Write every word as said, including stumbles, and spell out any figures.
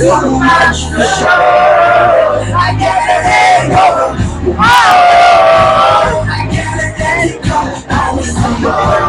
too much for sure. I can't let go. Oh, I can't let go. I was so